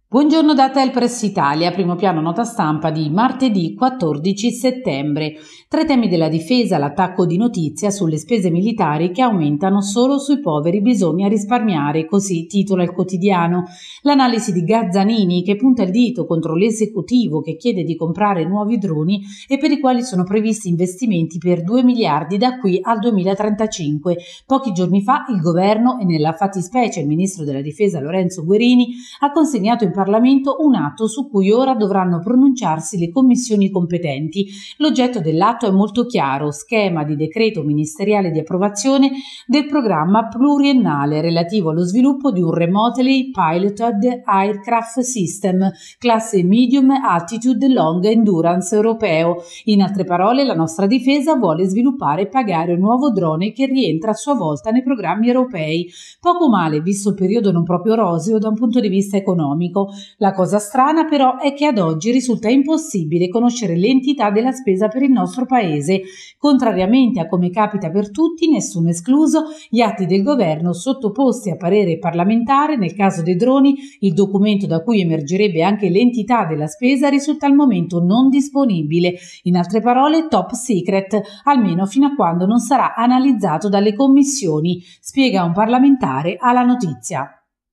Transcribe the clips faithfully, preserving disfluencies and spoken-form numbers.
Buongiorno da Telpress Italia, primo piano nota stampa di martedì quattordici settembre. Tra i temi della difesa, l'attacco di Notizia sulle spese militari che aumentano solo sui poveri, bisogna risparmiare, così titola il quotidiano. L'analisi di Gazzanini che punta il dito contro l'esecutivo che chiede di comprare nuovi droni e per i quali sono previsti investimenti per due miliardi da qui al duemilatrentacinque. Pochi giorni fa il governo e nella fattispecie il ministro della difesa Lorenzo Guerini ha consegnato in Parlamento un atto su cui ora dovranno pronunciarsi le commissioni competenti. L'oggetto dell'atto è molto chiaro: schema di decreto ministeriale di approvazione del programma pluriennale relativo allo sviluppo di un Remotely Piloted Aircraft System classe Medium Altitude Long Endurance europeo. In altre parole, la nostra difesa vuole sviluppare e pagare un nuovo drone che rientra a sua volta nei programmi europei. Poco male, visto il periodo non proprio roseo da un punto di vista economico. La cosa strana però è che ad oggi risulta impossibile conoscere l'entità della spesa per il nostro paese. Contrariamente a come capita per tutti, nessuno escluso, gli atti del governo sottoposti a parere parlamentare, nel caso dei droni, il documento da cui emergerebbe anche l'entità della spesa risulta al momento non disponibile. In altre parole, top secret, almeno fino a quando non sarà analizzato dalle commissioni, spiega un parlamentare alla Notizia.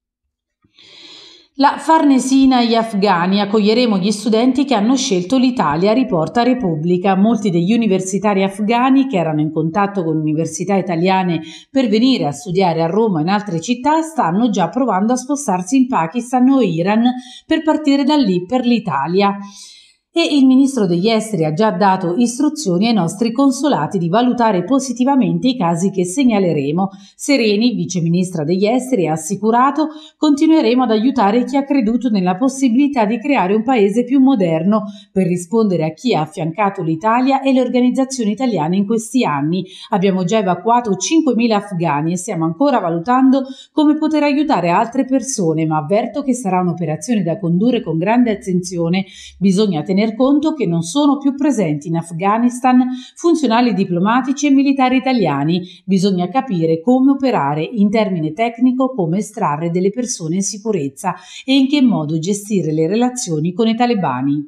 La Farnesina e gli afghani: accoglieremo gli studenti che hanno scelto l'Italia, riporta Repubblica. Molti degli universitari afghani che erano in contatto con università italiane per venire a studiare a Roma e in altre città stanno già provando a spostarsi in Pakistan o Iran per partire da lì per l'Italia. E il ministro degli esteri ha già dato istruzioni ai nostri consolati di valutare positivamente i casi che segnaleremo. Sereni, viceministra degli esteri, ha assicurato: continueremo ad aiutare chi ha creduto nella possibilità di creare un paese più moderno per rispondere a chi ha affiancato l'Italia e le organizzazioni italiane in questi anni. Abbiamo già evacuato cinquemila afghani e stiamo ancora valutando come poter aiutare altre persone, ma avverto che sarà un'operazione da condurre con grande attenzione. Bisogna tenere conto che non sono più presenti in Afghanistan funzionali diplomatici e militari italiani. Bisogna capire come operare in termine tecnico, come estrarre delle persone in sicurezza e in che modo gestire le relazioni con i talebani.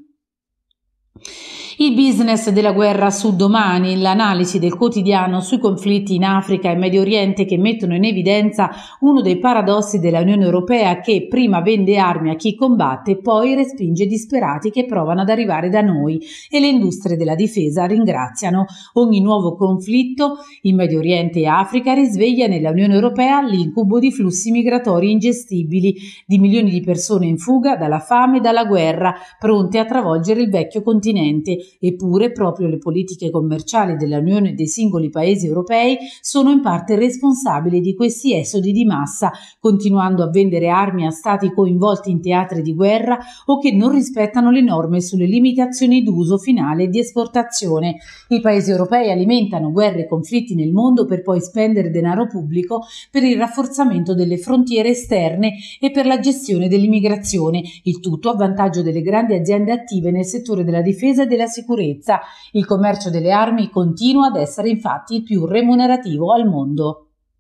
Il business della guerra su Domani, l'analisi del quotidiano sui conflitti in Africa e Medio Oriente che mettono in evidenza uno dei paradossi della Unione Europea, che prima vende armi a chi combatte, poi respinge disperati che provano ad arrivare da noi, e le industrie della difesa ringraziano. Ogni nuovo conflitto in Medio Oriente e Africa risveglia nella Unione Europea l'incubo di flussi migratori ingestibili, di milioni di persone in fuga dalla fame e dalla guerra, pronte a travolgere il vecchio continente. Eppure proprio le politiche commerciali dell'Unione e dei singoli paesi europei sono in parte responsabili di questi esodi di massa, continuando a vendere armi a stati coinvolti in teatri di guerra o che non rispettano le norme sulle limitazioni d'uso finale e di esportazione. I paesi europei alimentano guerre e conflitti nel mondo per poi spendere denaro pubblico per il rafforzamento delle frontiere esterne e per la gestione dell'immigrazione, il tutto a vantaggio delle grandi aziende attive nel settore della difesa e della sicurezza. Il commercio delle armi continua ad essere infatti il più remunerativo al mondo.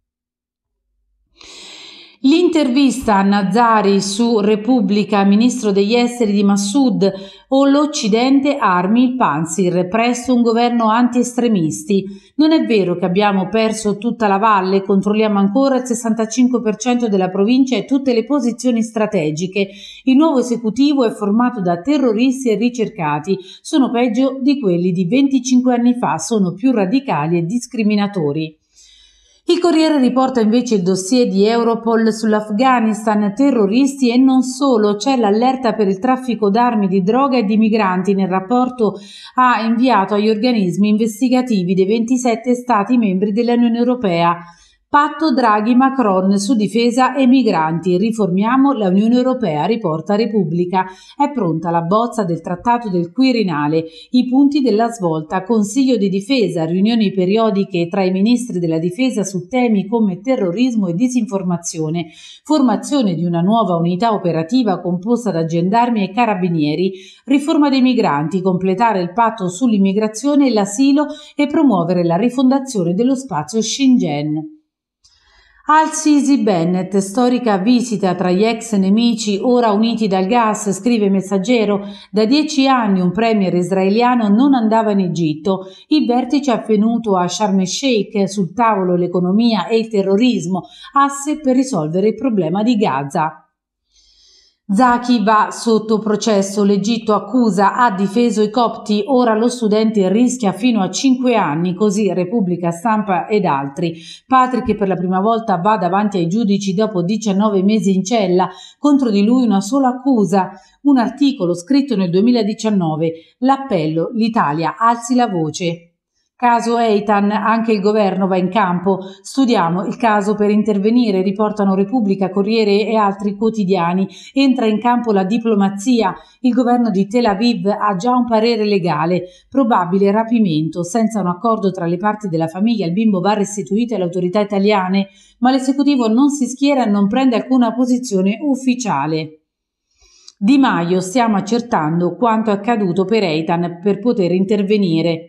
L'intervista a Nazari su Repubblica, ministro degli esteri di Massoud: o l'Occidente armi il Panzir, presto un governo anti-estremisti. Non è vero che abbiamo perso tutta la valle, controlliamo ancora il sessantacinque per cento della provincia e tutte le posizioni strategiche. Il nuovo esecutivo è formato da terroristi e ricercati, sono peggio di quelli di venticinque anni fa, sono più radicali e discriminatori. Il Corriere riporta invece il dossier di Europol sull'Afghanistan, terroristi e non solo. C'è l'allerta per il traffico d'armi, di droga e di migranti. Nel rapporto ha inviato agli organismi investigativi dei ventisette Stati membri dell'Unione Europea. Patto Draghi-Macron su difesa e migranti. Riformiamo la Unione Europea, riporta Repubblica. È pronta la bozza del trattato del Quirinale. I punti della svolta: Consiglio di difesa, riunioni periodiche tra i ministri della difesa su temi come terrorismo e disinformazione, formazione di una nuova unità operativa composta da gendarmi e carabinieri, riforma dei migranti, completare il patto sull'immigrazione e l'asilo e promuovere la rifondazione dello spazio Schengen. Al-Sisi Bennett, storica visita tra gli ex nemici ora uniti dal gas, scrive Messaggero. Da dieci anni un premier israeliano non andava in Egitto. Il vertice è avvenuto a Sharm el-Sheikh, sul tavolo l'economia e il terrorismo, asse per risolvere il problema di Gaza. Zaki va sotto processo, l'Egitto accusa, ha difeso i copti, ora lo studente rischia fino a cinque anni, così Repubblica Stampa ed altri. Patrick per la prima volta va davanti ai giudici dopo diciannove mesi in cella, contro di lui una sola accusa, un articolo scritto nel duemiladiciannove, l'appello, l'Italia alzi la voce. Caso Eitan, anche il governo va in campo, studiamo il caso per intervenire, riportano Repubblica, Corriere e altri quotidiani, entra in campo la diplomazia, il governo di Tel Aviv ha già un parere legale, probabile rapimento, senza un accordo tra le parti della famiglia il bimbo va restituito alle autorità italiane, ma l'esecutivo non si schiera e non prende alcuna posizione ufficiale. Di Maio, stiamo accertando quanto accaduto per Eitan per poter intervenire.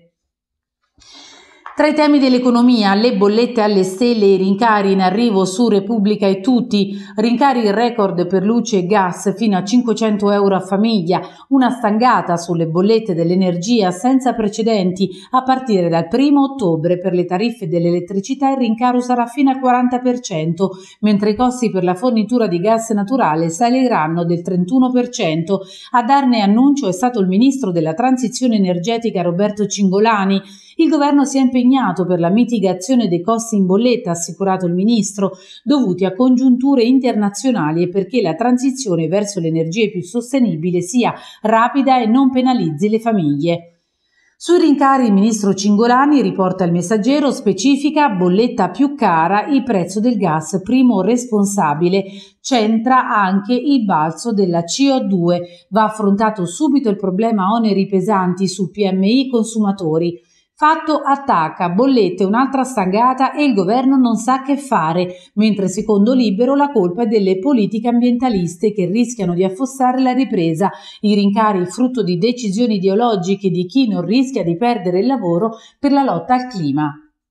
Tra i temi dell'economia, le bollette alle stelle e i rincari in arrivo su Repubblica e Tutti, rincari record per luce e gas fino a cinquecento euro a famiglia, una stangata sulle bollette dell'energia senza precedenti, a partire dal primo ottobre per le tariffe dell'elettricità il rincaro sarà fino al quaranta per cento, mentre i costi per la fornitura di gas naturale saliranno del trentuno per cento. A darne annuncio è stato il ministro della transizione energetica Roberto Cingolani. Il governo si è impegnato per la mitigazione dei costi in bolletta, ha assicurato il ministro, dovuti a congiunture internazionali e perché la transizione verso le energie più sostenibili sia rapida e non penalizzi le famiglie. Sui rincari il ministro Cingolani, riporta il Messaggero, specifica bolletta più cara, il prezzo del gas primo responsabile, c'entra anche il balzo della C O due, va affrontato subito il problema oneri pesanti su P M I consumatori. Fatto attacca, bollette, un'altra stangata e il governo non sa che fare, mentre secondo Libero la colpa è delle politiche ambientaliste che rischiano di affossare la ripresa, i rincari frutto di decisioni ideologiche di chi non rischia di perdere il lavoro per la lotta al clima.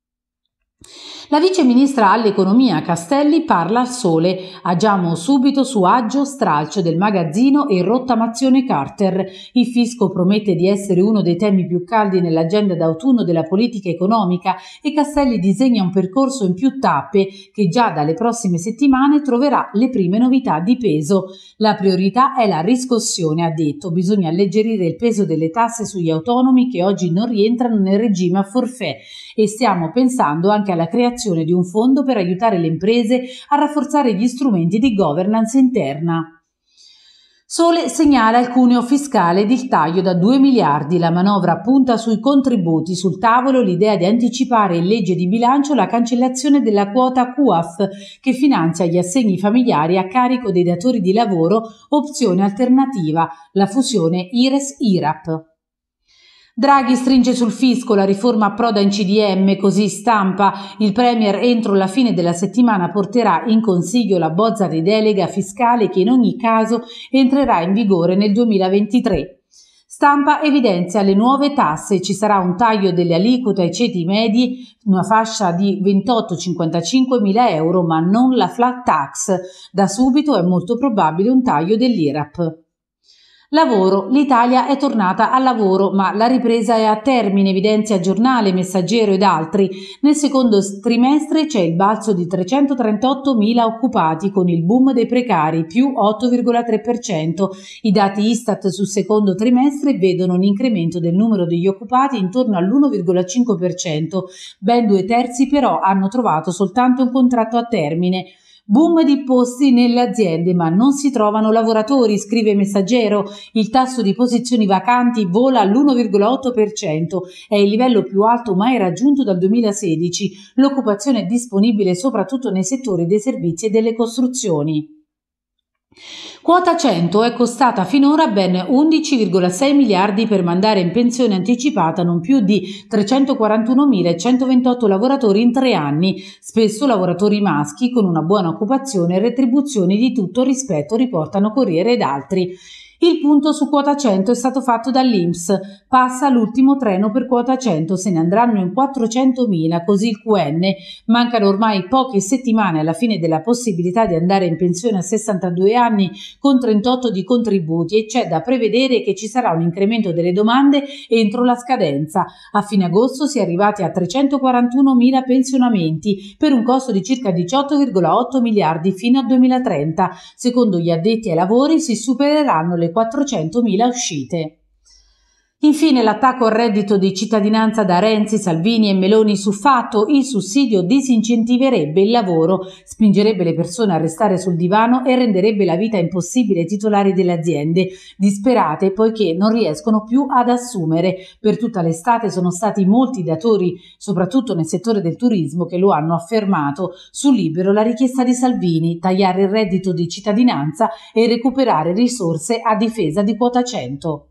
La vice ministra all'economia Castelli parla al Sole. Agiamo subito su agio, stralcio del magazzino e rottamazione Carter. Il fisco promette di essere uno dei temi più caldi nell'agenda d'autunno della politica economica e Castelli disegna un percorso in più tappe che già dalle prossime settimane troverà le prime novità di peso. La priorità è la riscossione, ha detto. Bisogna alleggerire il peso delle tasse sugli autonomi che oggi non rientrano nel regime a forfait e stiamo pensando anche alla creazione di un fondo per aiutare le imprese a rafforzare gli strumenti di governance interna. Sole segnala il cuneo fiscale ed il taglio da due miliardi. La manovra punta sui contributi. Sul tavolo l'idea di anticipare in legge di bilancio la cancellazione della quota Q A F che finanzia gli assegni familiari a carico dei datori di lavoro, opzione alternativa, la fusione I R E S-I R A P. Draghi stringe sul fisco, la riforma approda in C D M, così Stampa. Il Premier entro la fine della settimana porterà in Consiglio la bozza di delega fiscale che in ogni caso entrerà in vigore nel duemilaventitré. Stampa evidenzia le nuove tasse, ci sarà un taglio delle aliquote ai ceti medi, una fascia di ventotto cinquantacinque mila euro, ma non la flat tax. Da subito è molto probabile un taglio dell'I R A P. Lavoro. L'Italia è tornata al lavoro, ma la ripresa è a termine, evidenzia Giornale, Messaggero ed altri. Nel secondo trimestre c'è il balzo di trecentotrentottomila occupati con il boom dei precari, più otto virgola tre per cento. I dati Istat sul secondo trimestre vedono un incremento del numero degli occupati intorno all'uno virgola cinque per cento. Ben due terzi però hanno trovato soltanto un contratto a termine. Boom di posti nelle aziende, ma non si trovano lavoratori, scrive Messaggero. Il tasso di posizioni vacanti vola all'uno virgola otto per cento, è il livello più alto mai raggiunto dal duemilasedici. L'occupazione è disponibile soprattutto nei settori dei servizi e delle costruzioni. Quota cento è costata finora ben undici virgola sei miliardi per mandare in pensione anticipata non più di trecentoquarantunomilacentoventotto lavoratori in tre anni, spesso lavoratori maschi con una buona occupazione e retribuzioni di tutto rispetto, riportano Corriere ed altri. Il punto su quota cento è stato fatto dall'I N P S, passa l'ultimo treno per quota cento, se ne andranno in quattrocentomila, così il Q N. Mancano ormai poche settimane alla fine della possibilità di andare in pensione a sessantadue anni con trentotto di contributi e c'è da prevedere che ci sarà un incremento delle domande entro la scadenza. A fine agosto si è arrivati a trecentoquarantunomila pensionamenti per un costo di circa diciotto virgola otto miliardi fino al duemilatrenta. Secondo gli addetti ai lavori si supereranno le quattrocentomila uscite. Infine l'attacco al reddito di cittadinanza da Renzi, Salvini e Meloni su Fatto. Il sussidio disincentiverebbe il lavoro, spingerebbe le persone a restare sul divano e renderebbe la vita impossibile ai titolari delle aziende, disperate poiché non riescono più ad assumere. Per tutta l'estate sono stati molti datori, soprattutto nel settore del turismo, che lo hanno affermato. Su Libero la richiesta di Salvini: tagliare il reddito di cittadinanza e recuperare risorse a difesa di quota cento.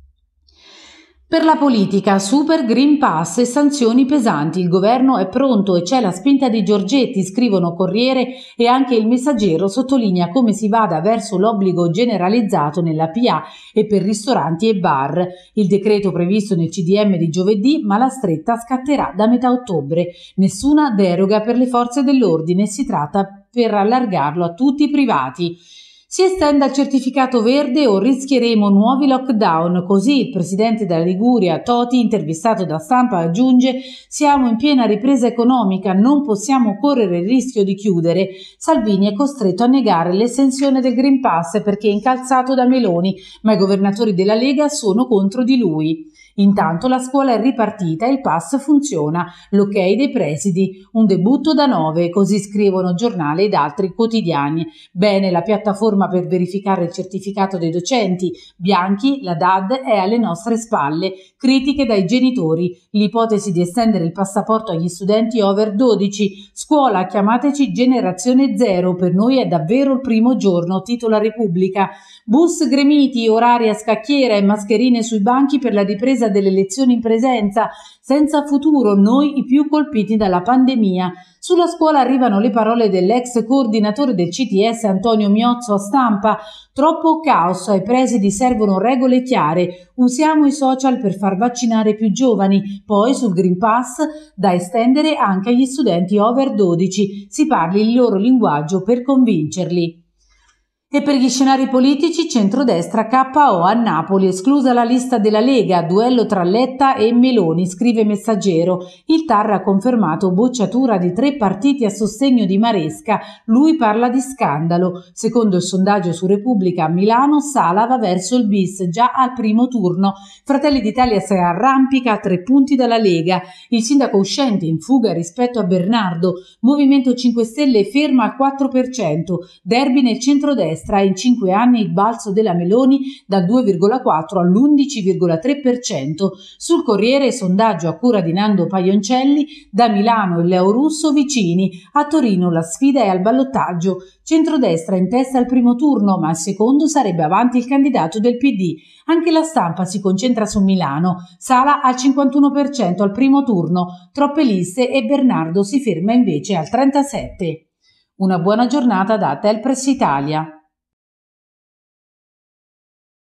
Per la politica, super Green Pass e sanzioni pesanti. Il governo è pronto e c'è la spinta di Giorgetti, scrivono Corriere, e anche Il Messaggero sottolinea come si vada verso l'obbligo generalizzato nella P A e per ristoranti e bar. Il decreto previsto nel C D M di giovedì, ma la stretta scatterà da metà ottobre. Nessuna deroga per le forze dell'ordine, si tratta per allargarlo a tutti i privati. Si estende al certificato verde o rischieremo nuovi lockdown? Così il presidente della Liguria, Toti, intervistato da Stampa, aggiunge: siamo in piena ripresa economica, non possiamo correre il rischio di chiudere. Salvini è costretto a negare l'estensione del Green Pass perché è incalzato da Meloni, ma i governatori della Lega sono contro di lui. Intanto la scuola è ripartita e il pass funziona, l'ok dei presidi, un debutto da nove, così scrivono giornali ed altri quotidiani. Bene la piattaforma per verificare il certificato dei docenti, Bianchi, la D A D è alle nostre spalle, critiche dai genitori, l'ipotesi di estendere il passaporto agli studenti over dodici, scuola chiamateci generazione zero, per noi è davvero il primo giorno, titola Repubblica. Bus gremiti, orari a scacchiera e mascherine sui banchi per la ripresa delle lezioni in presenza, senza futuro, noi i più colpiti dalla pandemia. Sulla scuola arrivano le parole dell'ex coordinatore del C T S Antonio Miozzo a Stampa: troppo caos, ai presidi servono regole chiare, usiamo i social per far vaccinare più giovani, poi sul Green Pass da estendere anche agli studenti over dodici, si parli il loro linguaggio per convincerli. E per gli scenari politici, centrodestra K O a Napoli, esclusa la lista della Lega, duello tra Letta e Meloni, scrive Messaggero. Il T A R ha confermato bocciatura di tre partiti a sostegno di Maresca, lui parla di scandalo. Secondo il sondaggio su Repubblica a Milano, Sala va verso il bis già al primo turno. Fratelli d'Italia si arrampica a tre punti dalla Lega, il sindaco uscente in fuga rispetto a Bernardo, Movimento cinque Stelle ferma al quattro per cento, derby nel centrodestra. In cinque anni il balzo della Meloni dal due virgola quattro all'undici virgola tre per cento. Sul Corriere, sondaggio a cura di Nando Paioncelli, da Milano il Leo Russo vicini, a Torino la sfida è al ballottaggio. Centrodestra in testa al primo turno, ma al secondo sarebbe avanti il candidato del P D. Anche la Stampa si concentra su Milano, Sala al cinquantuno per cento al primo turno, troppe liste e Bernardo si ferma invece al trentasette per cento. Una buona giornata da Telpress Italia.